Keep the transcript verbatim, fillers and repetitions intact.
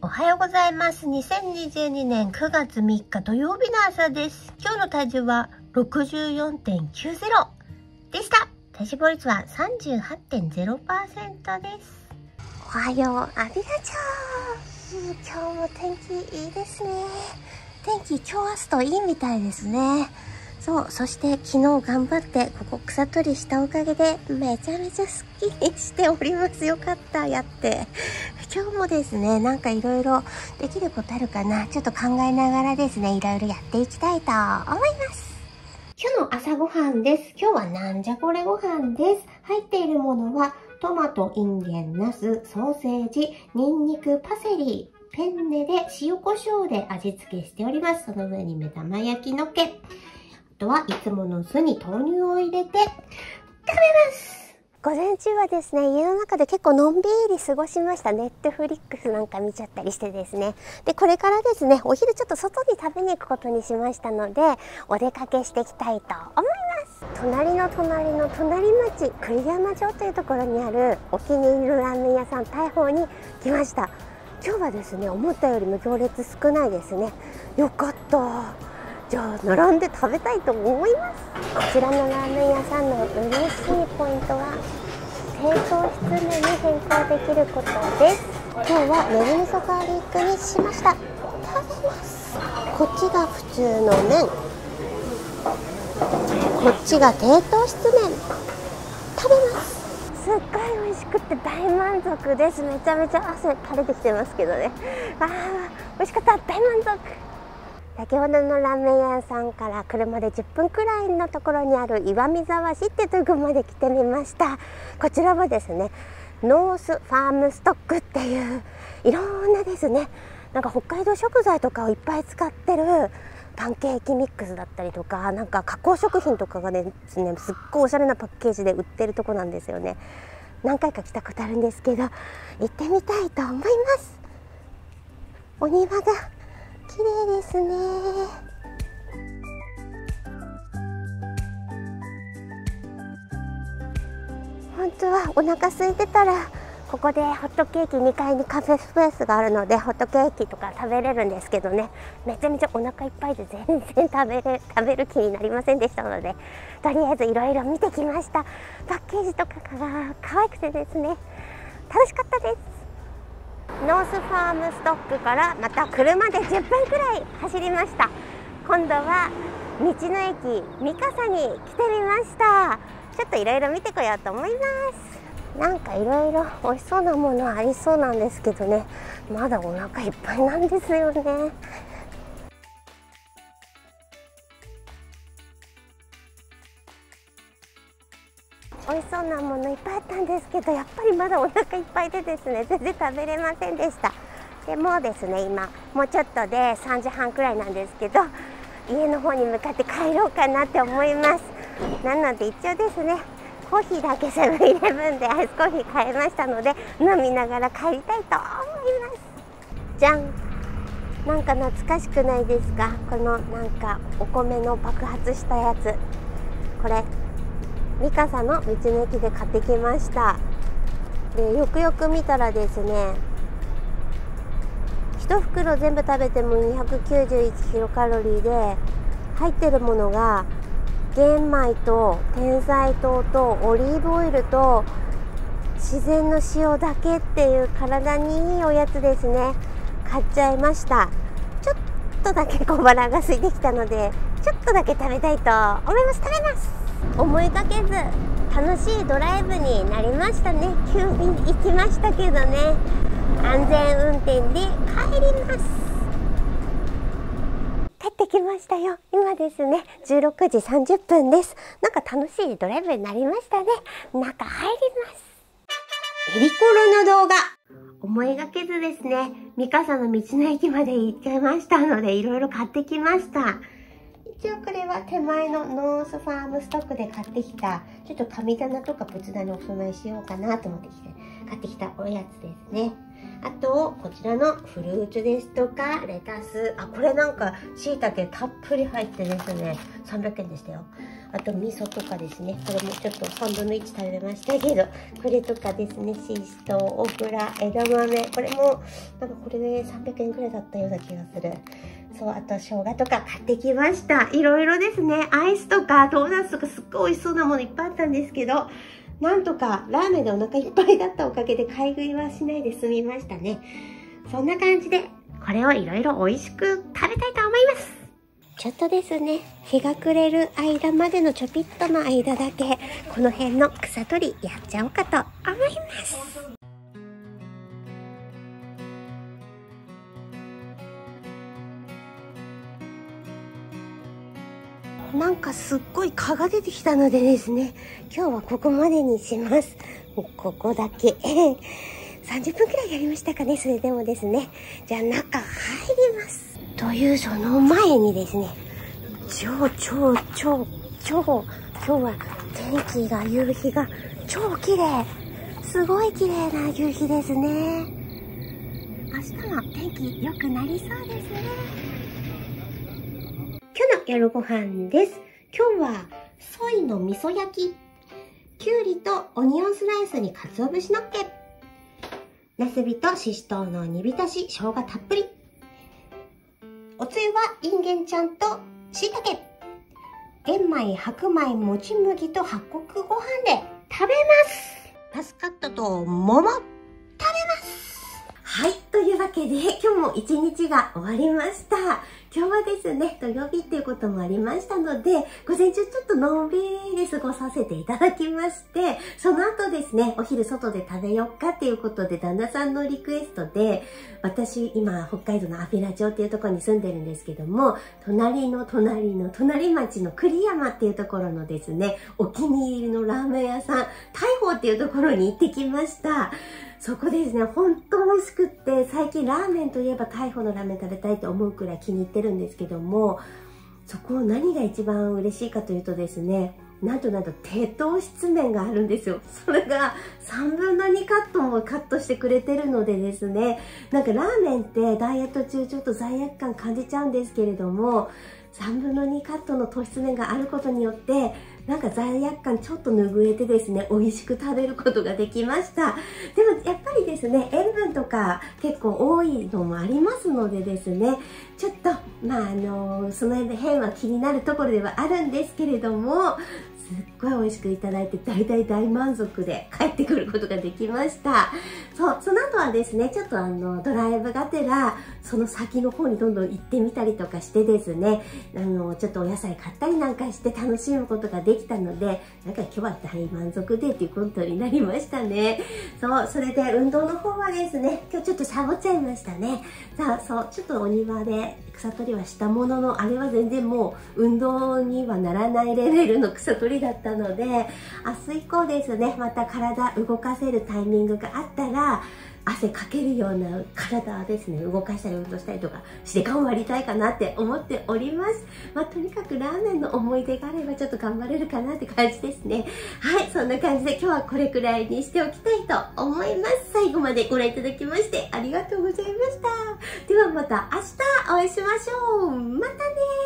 おはようございます。にせんにじゅうにねんくがつみっか土曜日の朝です。今日の体重は ろくじゅうよんてんきゅうゼロ でした。体脂肪率は さんじゅうはちてんゼロパーセント です。おはよう、ありがちゃん。今日も天気いいですね。天気今日明日といいみたいですね。そう、そして昨日頑張ってここ草取りしたおかげでめちゃめちゃスッキリしております。よかった、やって。今日もですね、なんかいろいろできることあるかな、ちょっと考えながらですね、いろいろやっていきたいと思います。今日の朝ごはんです。今日はなんじゃこれご飯です。入っているものはトマト、インゲン、ナス、ソーセージ、ニンニク、パセリ、ペンネで塩コショウで味付けしております。その上に目玉焼きのっけ。あとはいつもの酢に豆乳を入れて食べます。午前中はですね、家の中で結構のんびり過ごしました。ネットフリックスなんか見ちゃったりしてですね。で、これからですね、お昼ちょっと外に食べに行くことにしましたので、お出かけしていきたいと思います。隣の隣の隣町、栗山町というところにあるお気に入りのラーメン屋さん、大宝に来ました。今日はですね、思ったよりも行列少ないですね。よかった。じゃあ並んで食べたいと思います。こちらのラーメン屋さんの嬉しいポイントは低糖質麺に変更できることです。今日はねぎ味噌ガーリックにしました。食べます。こっちが普通の麺、こっちが低糖質麺。食べます。すっごい美味しくて大満足です。めちゃめちゃ汗垂れてきてますけどね。あー、美味しかった。大満足。先ほどのラーメン屋さんから車でじゅっぷんくらいのところにある岩見沢市っていうところまで来てみました。こちらはですね、ノースファームストックっていういろんなですね、なんか北海道食材とかをいっぱい使ってるパンケーキミックスだったりとか、なんか加工食品とかがね、すっごいおしゃれなパッケージで売ってるとこなんですよね。何回か来たことあるんですけど、行ってみたいと思います。お庭が綺麗ですね。本当はお腹空いてたらここでホットケーキ、にかいにカフェスペースがあるのでホットケーキとか食べれるんですけどね、めちゃめちゃお腹いっぱいで全然食べれ食べる気になりませんでしたので、とりあえずいろいろ見てきました。パッケージとかが可愛くてですね、楽しかったです。ノースファームストックからまた車でじゅっぷんくらい走りました。今度は道の駅三笠に来てみました。ちょっといろいろ見てこようと思います。なんかいろいろ美味しそうなものありそうなんですけどね、まだお腹いっぱいなんですよね。美味しそうなものいっぱいあったんですけど、やっぱりまだお腹いっぱいでですね、全然食べれませんでした。でもうですね、今もうちょっとでさんじはんくらいなんですけど、家の方に向かって帰ろうかなって思います。なので一応ですね、コーヒーだけセブンイレブンでアイスコーヒー買いましたので、飲みながら帰りたいと思います。じゃん。なんか懐かしくないですか？このなんかお米の爆発したやつ、これ三笠の道の駅で買ってきました。で、よくよく見たらですね、いち袋全部食べてもにひゃくきゅうじゅういちキロカロリーで、入ってるものが玄米と天才糖とオリーブオイルと自然の塩だけっていう体にいいおやつですね。買っちゃいました。ちょっとだけ小腹が空いてきたので、ちょっとだけ食べたいと思います。食べます。思いがけず楽しいドライブになりましたね。急に行きましたけどね、安全運転で帰ります。帰ってきましたよ。今ですね、じゅうろくじさんじゅっぷんです。なんか楽しいドライブになりましたね。中入ります。エリコロの動画、思いがけずですね、三笠の道の駅まで行きましたので、いろいろ買ってきました。一応これは手前のノースファームストックで買ってきた、ちょっと神棚とか仏壇にお供えしようかなと思ってきて買ってきたおやつですね。あとこちらのフルーツですとかレタス、あ、これなんか椎茸たっぷり入ってですね、さんびゃくえんでしたよ。 あと味噌とかですね。これもちょっとさんぶんのいち食べましたけど、これとかですね、シシトウ、オクラ、枝豆、これもなんかこれでさんびゃくえんくらいだったような気がする。そう、あと生姜とか買ってきました。いろいろですね、アイスとかドーナツとかすっごい美味しそうなものいっぱいあったんですけど、なんとかラーメンでお腹いっぱいだったおかげで買い食いはしないで済みましたね。そんな感じで、これをいろいろ美味しく食べたいと思います。ちょっとですね、日が暮れる間までのちょぴっとの間だけ、この辺の草取りやっちゃおうかと思います。なんかすっごい蚊が出てきたのでですね、今日はここまでにします。ここだけ。さんじゅっぷんくらいやりましたかね、それでもですね。じゃあ中入ります。というその前にですね、超超超超、今日は天気が、夕日が超綺麗。すごい綺麗な夕日ですね。明日は天気良くなりそうですね。今日の夜ご飯です。今日はソイの味噌焼き、きゅうりとオニオンスライスに鰹節のっけ、なすびとししとうの煮浸し、生姜たっぷり。おつゆはインゲンちゃんとしいたけ。玄米、白米、もち麦と八穀ご飯で食べます。パスカットと桃、食べます。はい、というわけで今日も一日が終わりました。今日はですね、土曜日っていうこともありましたので、午前中ちょっとのんびり過ごさせていただきまして、その後ですね、お昼外で食べよっかっていうことで、旦那さんのリクエストで、私今北海道の安平町っていうところに住んでるんですけども、隣の隣の隣町の栗山っていうところのですね、お気に入りのラーメン屋さん、大鵬っていうところに行ってきました。そこですね、ほんと美味しくって、最近ラーメンといえば大鵬のラーメン食べたいと思うくらい気に入ってるんですけども、そこ何が一番嬉しいかというとですね、なんとなんと低糖質麺があるんですよ。それがさんぶんのにカットもカットしてくれてるのでですね、なんかラーメンってダイエット中ちょっと罪悪感感じちゃうんですけれども、さんぶんのにカットの糖質麺があることによって、なんか罪悪感ちょっと拭えてですね、美味しく食べることができました。でもやっぱりですね、塩分とか結構多いのもありますのでですね、ちょっと、まああの、その辺は気になるところではあるんですけれども、すっごい美味しくいただいて大大大満足で帰ってくることができました。そう、その後はですね、ちょっとあの、ドライブがてら、その先の方にどんどん行ってみたりとかしてですね、あの、ちょっとお野菜買ったりなんかして楽しむことができたので、なんか今日は大満足でっていうことになりましたね。そう、それで運動の方はですね、今日ちょっとサボっちゃいましたね。さあ、そう、ちょっとお庭で草取りはしたものの、あれは全然もう運動にはならないレベルの草取りだったので、明日以降ですね、また体動かせるタイミングがあったら、汗かけるような体ですね、動かしたり運動したりとかして頑張りたいかなって思っております。まあ、とにかくラーメンの思い出があればちょっと頑張れるかなって感じですね。はい、そんな感じで今日はこれくらいにしておきたいと思います。最後までご覧いただきましてありがとうございました。ではまた明日お会いしましょう。またねー。